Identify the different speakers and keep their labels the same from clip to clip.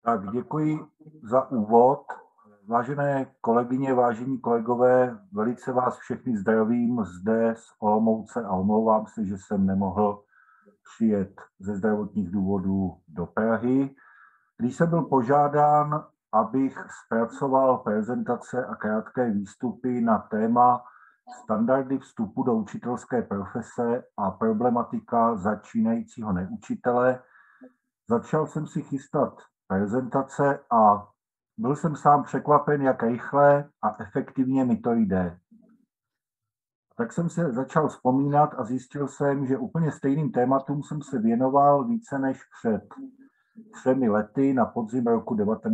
Speaker 1: Tak děkuji za úvod. Vážené kolegyně, vážení kolegové, velice vás všechny zdravím zde z Olomouce a omlouvám se, že jsem nemohl přijet ze zdravotních důvodů do Prahy. Když jsem byl požádán, abych zpracoval prezentace a krátké výstupy na téma standardy vstupu do učitelské profese a problematika začínajícího neučitele, začal jsem si chystat prezentace a byl jsem sám překvapen, jak rychle a efektivně mi to jde. Tak jsem se začal vzpomínat a zjistil jsem, že úplně stejným tématům jsem se věnoval více než před 3 lety na podzim roku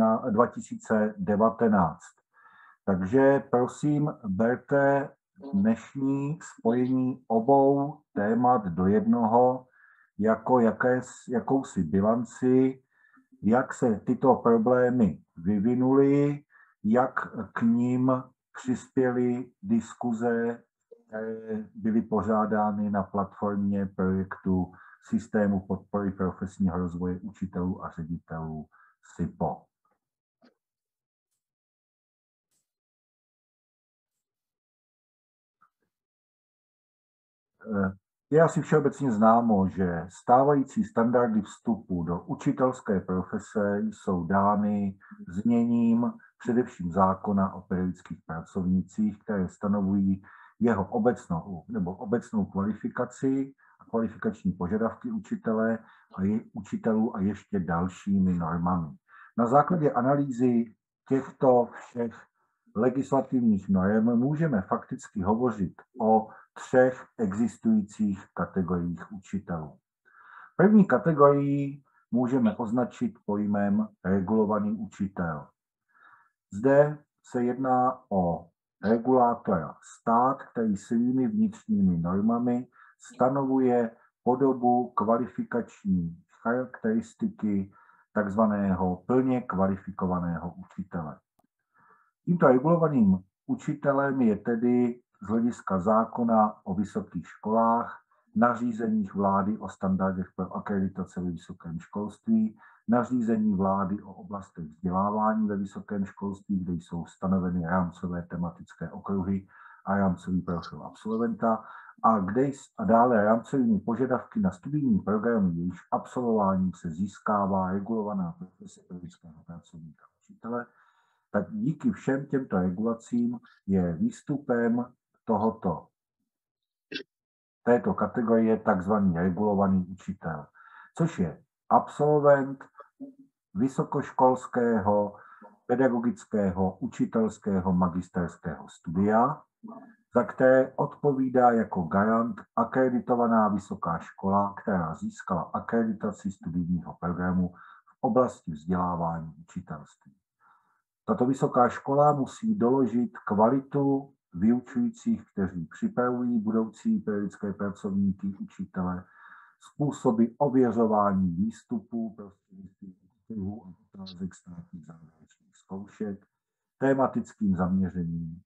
Speaker 1: 2019. Takže prosím, berte dnešní spojení obou témat do jednoho jako jakousi bilanci, jak se tyto problémy vyvinuly, jak k ním přispěly diskuze, které byly pořádány na platformě projektu Systému podpory profesního rozvoje učitelů a ředitelů SIPO. Je asi všeobecně známo, že stávající standardy vstupu do učitelské profese jsou dány zněním především zákona o pedagogických pracovnících, které stanovují jeho obecnou kvalifikaci a kvalifikační požadavky učitelů a ještě dalšími normami. Na základě analýzy těchto všech legislativních norm můžeme fakticky hovořit o 3 existujících kategoriích učitelů. První kategorii můžeme označit pojmem regulovaný učitel. Zde se jedná o regulátora stát, který svými vnitřními normami stanovuje podobu kvalifikační charakteristiky takzvaného plně kvalifikovaného učitele. Tímto regulovaným učitelem je tedy z hlediska zákona o vysokých školách, nařízeních vlády o standardech pro akreditace ve vysokém školství, nařízení vlády o oblastech vzdělávání ve vysokém školství, kde jsou stanoveny rámcové tematické okruhy a rámcový profil absolventa, a dále rámcovými požadavky na studijní programy, jejichž absolvováním se získává regulovaná profese pedagogického pracovníka učitele. Tak díky všem těmto regulacím je výstupem této kategorie takzvaný regulovaný učitel, což je absolvent vysokoškolského, pedagogického, učitelského, magisterského studia, za které odpovídá jako garant akreditovaná vysoká škola, která získala akreditaci studijního programu v oblasti vzdělávání učitelství. Tato vysoká škola musí doložit kvalitu vyučujících, kteří připravují budoucí pedagogické pracovníky, učitele, způsoby ověřování výstupů prostřednictvím okruhů a otázek státních závěrečných zkoušek, tematickým zaměřením.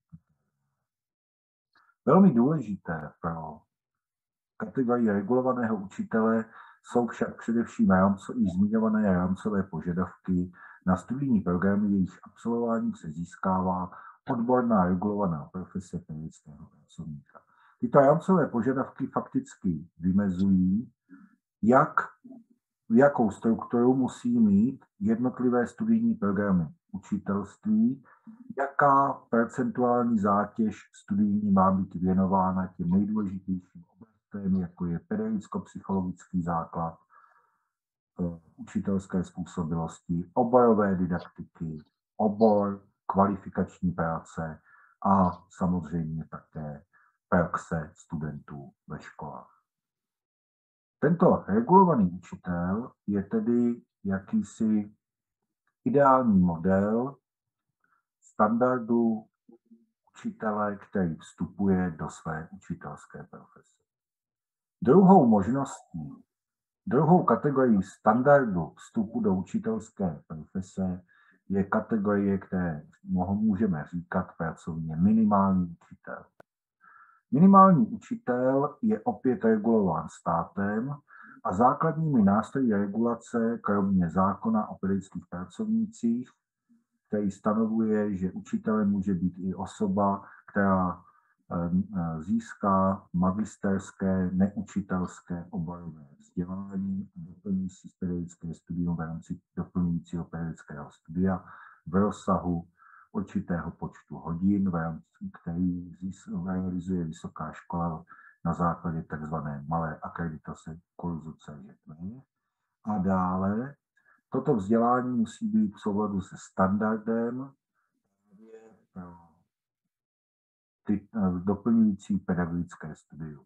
Speaker 1: Velmi důležité pro kategorii regulovaného učitele jsou však především již zmiňované rámcové požadavky na studijní programy, jejichž absolvování se získává odborná regulovaná profese pedagogického pracovníka. Tyto rámcové požadavky fakticky vymezují, jakou strukturu musí mít jednotlivé studijní programy učitelství, jaká percentuální zátěž studijní má být věnována těm nejdůležitějším oblastem, jako je pedagogicko-psychologický základ, učitelské způsobilosti, oborové didaktiky, obor, kvalifikační práce a samozřejmě také praxe studentů ve školách. Tento regulovaný učitel je tedy jakýsi ideální model standardu učitele, který vstupuje do své učitelské profese. Druhou kategorií standardu vstupu do učitelské profese je kategorie, které můžeme říkat pracovně minimální učitel. Minimální učitel je opět regulován státem a základními nástroji regulace, kromě zákona o pedagogických pracovnících, který stanovuje, že učitelem může být i osoba, která získá magisterské neučitelské oborové vzdělání a doplní si pedagogické studium v rámci doplňujícího pedagogického studia v rozsahu určitého počtu hodin, v rámci který realizuje vysoká škola na základě tzv. Malé akreditace kurzu CŽP. A dále toto vzdělání musí být v souladu se standardem pro doplňující pedagogické studium.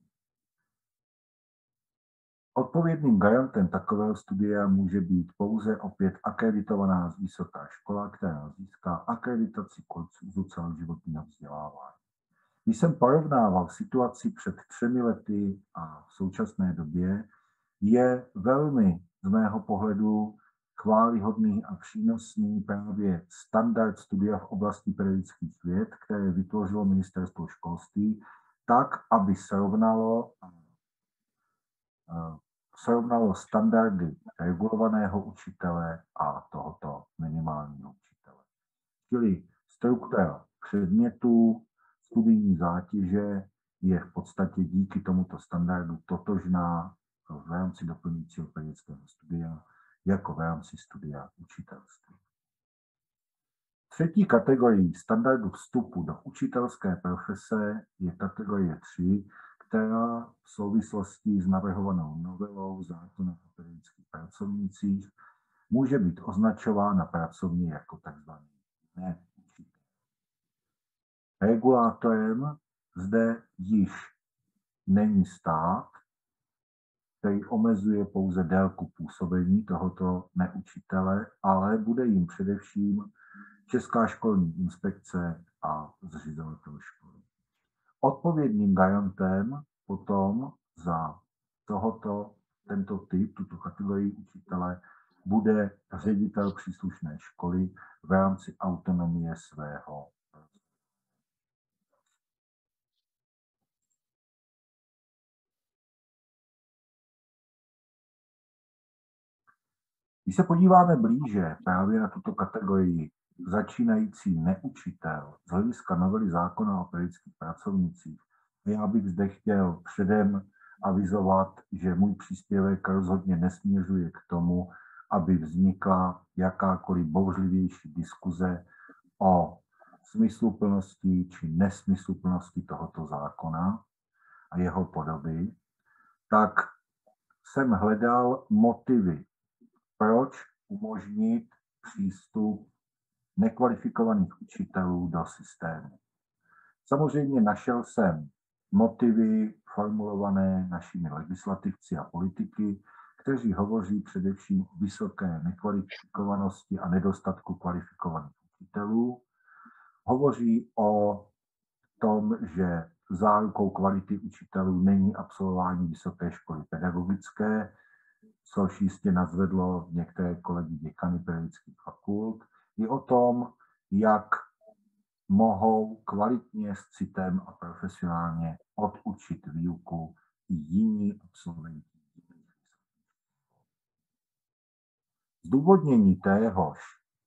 Speaker 1: Odpovědným garantem takového studia může být pouze opět akreditovaná vysoká škola, která získá akreditaci kurzu celoživotního vzdělávání. Když jsem porovnával situaci před 3 lety a v současné době, je velmi z mého pohledu chvályhodný a přínosný právě standard studia v oblasti pedagogických věd, které vytvořilo Ministerstvo školství, tak, aby srovnalo standardy regulovaného učitele a tohoto minimálního učitele. Čili struktura předmětů, studijní zátěže je v podstatě díky tomuto standardu totožná v rámci doplňujícího pedagogického studia jako v rámci studia učitelství. Třetí kategorií standardu vstupu do učitelské profese je kategorie 3, která v souvislosti s navrhovanou novelou zákona o pedagogických pracovnících může být označována pracovně jako tzv. Neučitel. Regulátorem zde již není stát, který omezuje pouze délku působení tohoto neučitele, ale bude jim především Česká školní inspekce a zřizovatel školy. Odpovědným garantem potom za tento typ, tuto kategorii učitele, bude ředitel příslušné školy v rámci autonomie svého. Když se podíváme blíže právě na tuto kategorii začínající neučitel z hlediska novely zákona o pedagogických pracovnících, já bych zde chtěl předem avizovat, že můj příspěvek rozhodně nesměřuje k tomu, aby vznikla jakákoliv bouřlivější diskuze o smysluplnosti či nesmysluplnosti tohoto zákona a jeho podoby, tak jsem hledal motivy, proč umožnit přístup nekvalifikovaných učitelů do systému. Samozřejmě našel jsem motivy formulované našimi legislativci a politiky, kteří hovoří především o vysoké nekvalifikovanosti a nedostatku kvalifikovaných učitelů. Hovoří o tom, že zárukou kvality učitelů není absolvování vysoké školy pedagogické, což jistě nazvedlo některé kolegy děkany pedagogických fakult, i o tom, jak mohou kvalitně s citem a profesionálně odučit výuku i jiní absolventi. Zdůvodnění téhož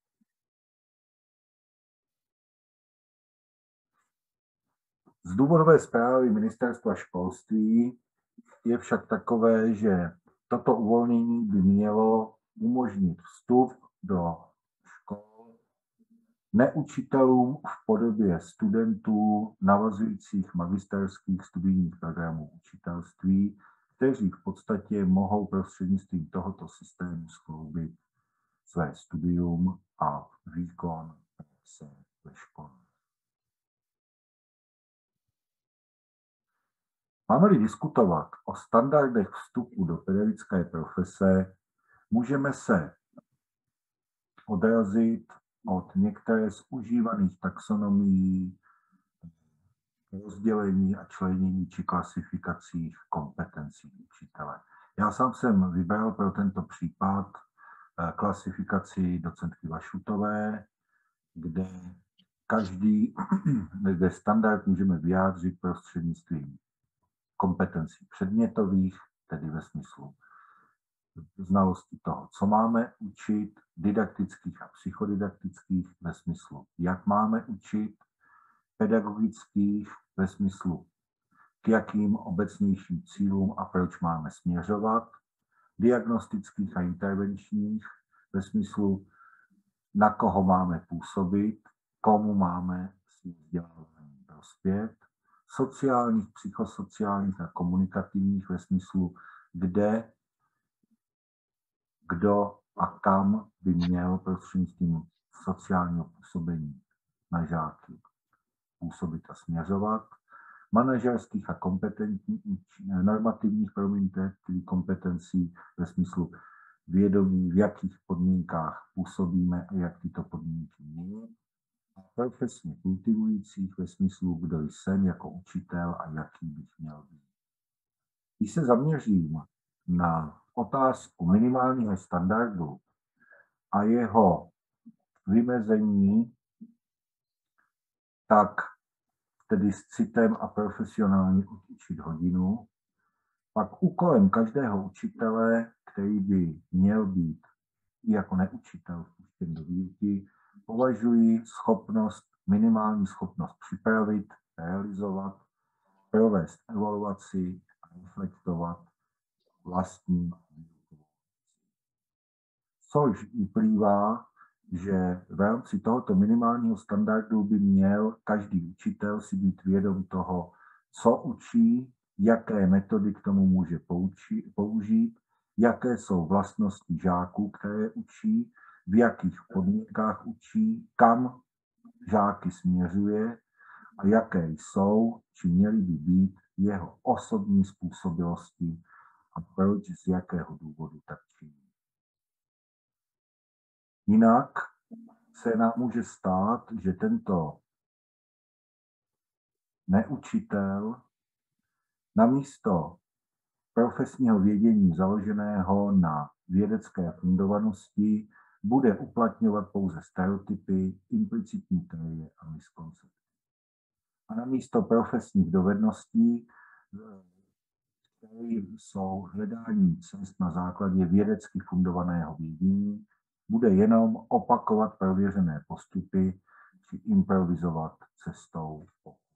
Speaker 1: z důvodové zprávy Ministerstva školství je však takové, že toto uvolnění by mělo umožnit vstup do škol neučitelům v podobě studentů navazujících magisterských studijních programů učitelství, kteří v podstatě mohou prostřednictvím tohoto systému skloubit své studium a výkon se ve škole. Máme-li diskutovat o standardech vstupu do pedagogické profese, můžeme se odrazit od některé z užívaných taxonomií, rozdělení a členění či klasifikací kompetencí učitele. Já sám jsem vybral pro tento případ klasifikaci docentky Vašutové, kde kde standard můžeme vyjádřit prostřednictvím kompetencí předmětových, tedy ve smyslu znalosti toho, co máme učit, didaktických a psychodidaktických ve smyslu, jak máme učit, pedagogických ve smyslu, k jakým obecnějším cílům a proč máme směřovat, diagnostických a intervenčních ve smyslu, na koho máme působit, komu máme svým vzděláváním prospět, sociálních, psychosociálních a komunikativních ve smyslu, kde, kdo a kam by měl prostřednictvím sociálního působení na žáky působit a směřovat, manažerských a kompetentních, normativních, tedy kompetencí ve smyslu vědomí, v jakých podmínkách působíme a jak tyto podmínky mění, a profesně kultivujících ve smyslu, kdo jsem jako učitel a jaký bych měl být. Když se zaměřím na otázku minimálního standardu a jeho vymezení, tak tedy s citem a profesionálně učit hodinu, pak úkolem každého učitele, který by měl být i jako neučitel vpuštěn do výuky, považuji minimální schopnost připravit, realizovat, provést evaluaci a reflektovat vlastní výuku. Což vyplývá, že v rámci tohoto minimálního standardu by měl každý učitel si být vědom toho, co učí, jaké metody k tomu může použít, jaké jsou vlastnosti žáků, které učí, v jakých podmínkách učí, kam žáky směřuje a jaké jsou, či měly by být jeho osobní způsobilosti a proč, z jakého důvodu tak činí. Jinak se nám může stát, že tento neučitel namísto profesního vědění založeného na vědecké fundovanosti bude uplatňovat pouze stereotypy, implicitní teorie a miskoncepce. A namísto profesních dovedností, které jsou hledání cest na základě vědecky fundovaného vědění, bude jenom opakovat prověřené postupy či improvizovat cestou.